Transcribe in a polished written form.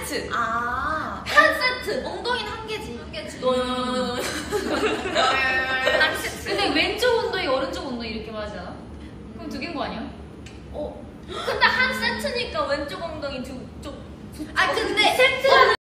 세트. 아, 한 세트. 엉덩이는 한 개지. 한 개지. 한 세트. 근데 왼쪽 엉덩이, 오른쪽 엉덩이 이렇게 하지 않아? 그럼 두 개인 거 아니야? 근데 한 세트니까 왼쪽 엉덩이 두 쪽. 아 근데 세트